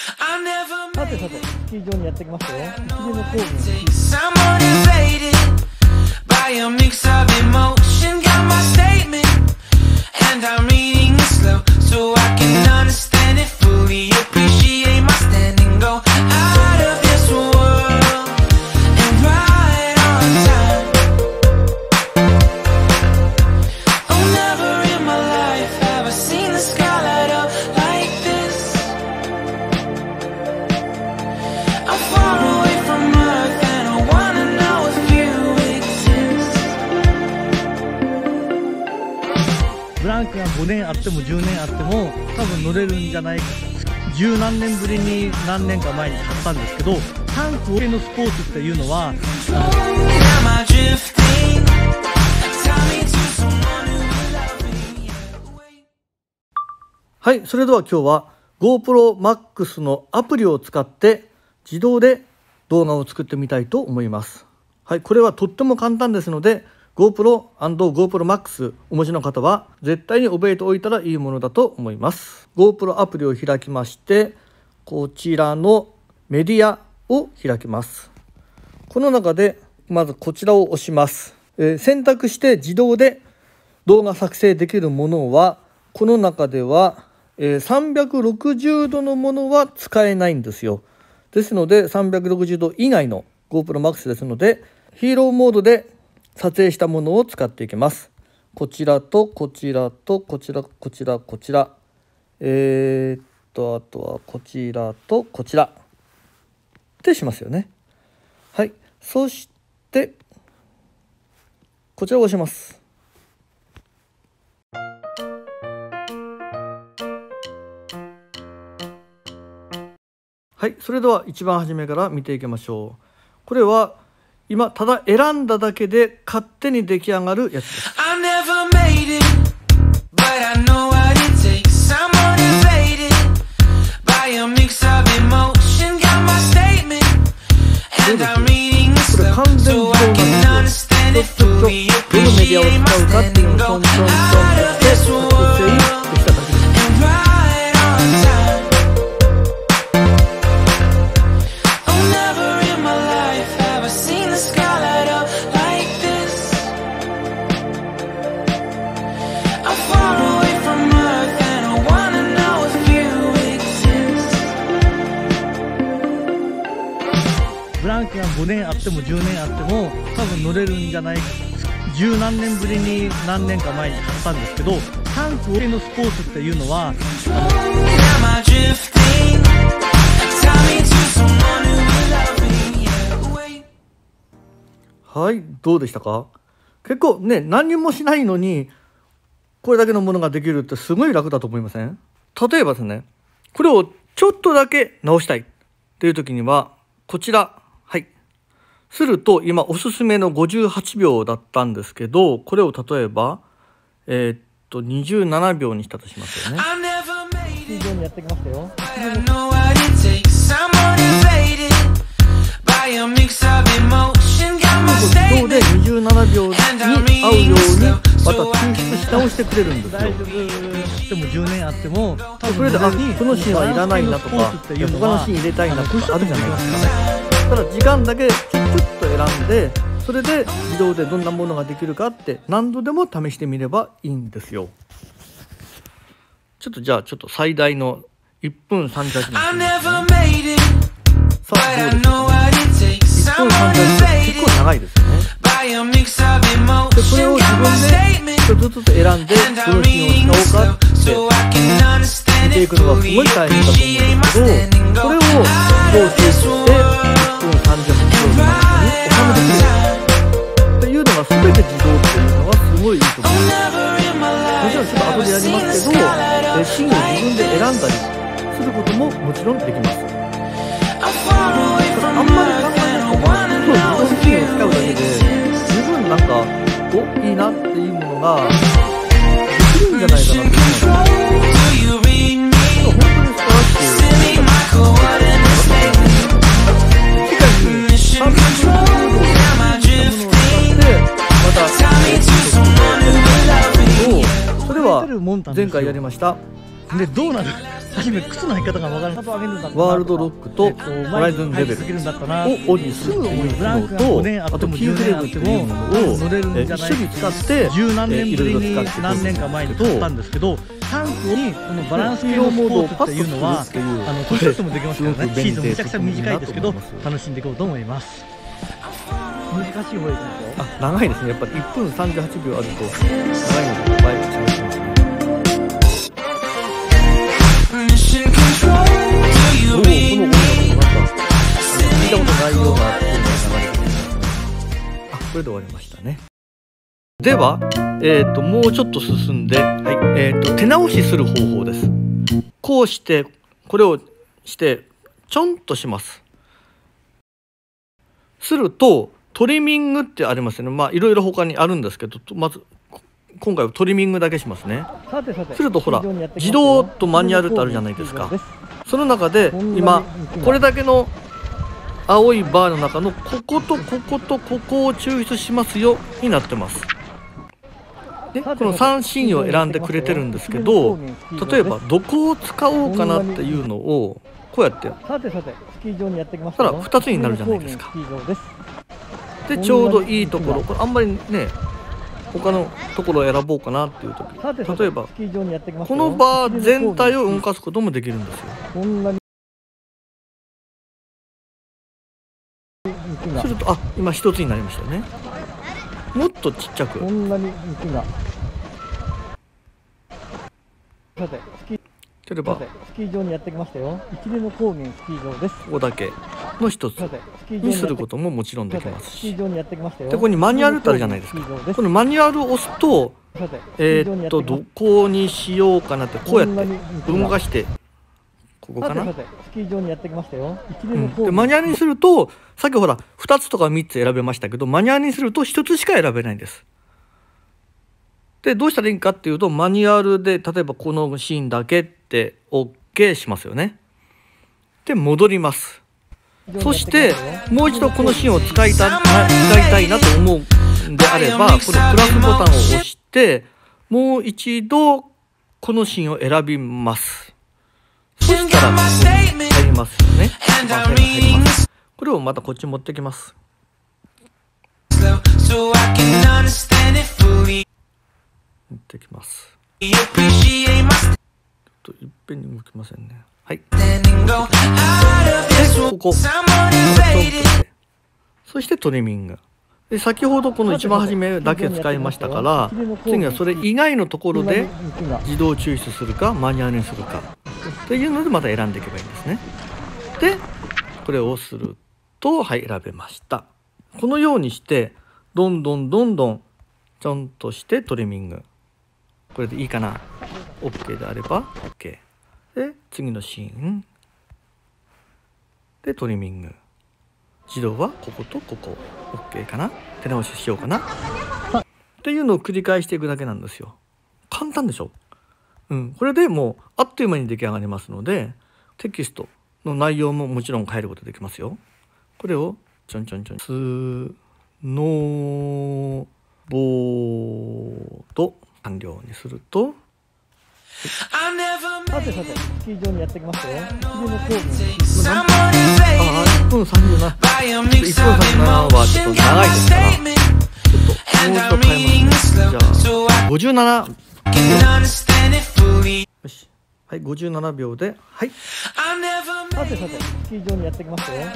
さてさて、スキー場にやってきましたよ。スキーのコーブランクが5年あっても10年あっても多分乗れるんじゃないか。十何年ぶりに何年か前に買ったんですけど、タンク系のスポーツっていうのははい、それでは今日は GoPro Max のアプリを使って自動で動画を作ってみたいと思います。はい、これはとっても簡単ですのでGoPro & GoPro Max お持ちの方は絶対に覚えておいたらいいものだと思います。 GoPro アプリを開きまして、こちらのメディアを開きます。この中でまずこちらを押します。選択して自動で動画作成できるものはこの中では360度のものは使えないんですよ。ですので360度以外の GoPro Max ですのでヒーローモードで撮影したものを使っていきます。こちらとこちらとこちら、こちら、こちら、あとはこちらとこちらってしますよね。はい、そしてこちらを押します。はい、それでは一番初めから見ていきましょう。これは今ただ選んだだけで勝手に出来上がるやつです。これ完全自動なんですよ。どのメディアを使うかっていうのをトントントンってやって作成できただけです。ブランクが5年あっても10年あっても多分乗れるんじゃないか。十何年ぶりに何年か前に買ったんですけど、タンク系のスポーツっていうのははい、どうでしたか？結構ね、何もしないのにこれだけのものができるってすごい楽だと思いません？例えばですね、これをちょっとだけ直したいっていう時にはこちら、はい、すると今おすすめの58秒だったんですけど、これを例えば27秒にしたとしますよね。非常にやってきましたよ。自動で27秒に合うようにまた抽出し直してくれるんですよ。大丈夫でも10年あってもそれでこのシーンはいらないなとか他のシーン入れたいなとかあるじゃないですか。ただ時間だけちょっと選んでそれで自動でどんなものができるかって何度でも試してみればいいんですよ。ちょっと最大の1分38秒。さあどうですかね。1分38秒結構長いですよね。でこれを自分で一つずつ選んでどのシーンを使おうかって見ていくのがすごい大変だと思うんですけど、これを合成して1分38秒の中に収めてくれるっていうのが全て自動っていうのはすごいいいと思います。もちろんちょっと後でやりますけど、シーンを自分で選んだりすることももちろんできます。あんまり考えなくても自動シーンを使うだけで十分なんかいいなっていうものができるんじゃないかなと思います。本当に素晴らしく世界に360度を使ってまたそれは前回やりました。でどうなる初め靴の履き方がわからない。 ワールドロックとホライズンレベルをオンにするっていう機能と、あとキーフレームっていうものを一緒に使って十何年ぶりにいろいろ使って何年か前に買ったんですけど、タンクにこのバランス系のスポーツっていうのは年取ってもできますからね。シーズンめちゃくちゃ短いですけど楽しんでいこうと思います。難しい方がいいですよ。 あ、長いですね。やっぱり1分38秒あると長いので倍違いますね。この音楽もなんか聞いたことないような音が流れてきますね。あ、これで終わりましたね。では、もうちょっと進んで、はい、手直しする方法です。こうしてこれをしてちょんとします。するとトリミングってありますよね。まあいろいろ他にあるんですけど、まず今回はトリミングだけしますね。するとほら自動とマニュアルってあるじゃないですか。その中で今これだけの青いバーの中のこことこことここを抽出しますよになってます。でこの3シーンを選んでくれてるんですけど、例えばどこを使おうかなっていうのをこうやってたら2つになるじゃないですか。でちょうどいいところ、これあんまりね他のところを選ぼうかなっていう時、例えばこのバー全体を動かすこともできるんですよ。すると今一つになりましたよね。もっとちっちゃく、例えばスキー場にやってきましたよ。一連の高原スキー場です。 ここだけの一つにすることももちろんできますし、でここにマニュアルってあるじゃないですか。このマニュアルを押すとどこにしようかなってこうやって動かして、ここかな。でマニュアルにするとさっきほら2つとか3つ選べましたけど、マニュアルにすると1つしか選べないんです。でどうしたらいいかっていうと、マニュアルで例えばこのシーンだけって OK しますよね。で戻ります。そしてもう一度このシーンを使いたいなと思うんであれば、このプラスボタンを押してもう一度このシーンを選びます。そしたらここに入りますよね。入ります。これをまたこっち持ってきます。持ってきます。ちょっといっぺんに動きませんね。はい。でここそしてトリミングで、先ほどこの一番初めだけ使いましたから、次はそれ以外のところで自動抽出するかマニュアルにするかというのでまた選んでいけばいいんですね。でこれをするとはい選べました。このようにしてどんどんちょんとしてトリミング、これでいいかな。 OK であれば OK で次のシーンでトリミング、自動はこことここ OK かな、手直ししようかなっていうのを繰り返していくだけなんですよ。簡単でしょ。これでもうあっという間に出来上がりますので、テキストの内容ももちろん変えることできますよ。これをちょんスノーボード完了にすると、さてスキー場にやってきましたよ。1分37、1分37はちょっと長いですから、ちょっともう一度変えますね。じゃあ57秒。よし、はい、57秒で、はい。さてスキー場にやってきましたよ。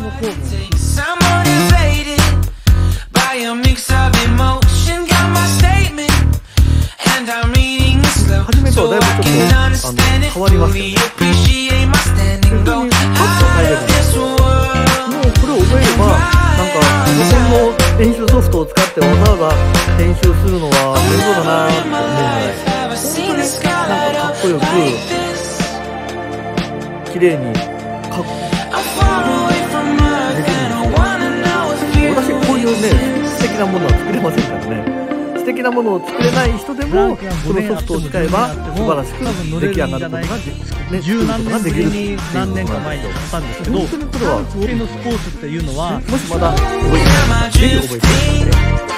初めとはだいぶちょっと変わりますけどね。普通にパッと入れるんです。もうこれを覚えれば、なんか日本の編集ソフトを使ってわざわざ編集するのは面倒だなって思うぐらい、本当になんかかっこよく綺麗にできるんですよ。私こういうね素敵なものは作れませんからね。素敵なものを作れない人でもこのソフトを使えば素晴らしく出来上がることが十何年ぶりに何年か前に買ったんですけど、 本当にこれはスキーのスポーツっていうのは、 もしまだ覚えてない方、ぜひ覚えてくだ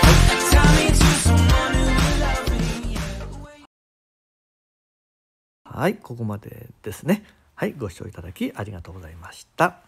さい。 はい、ここまでですね。はい、ご視聴いただきありがとうございました。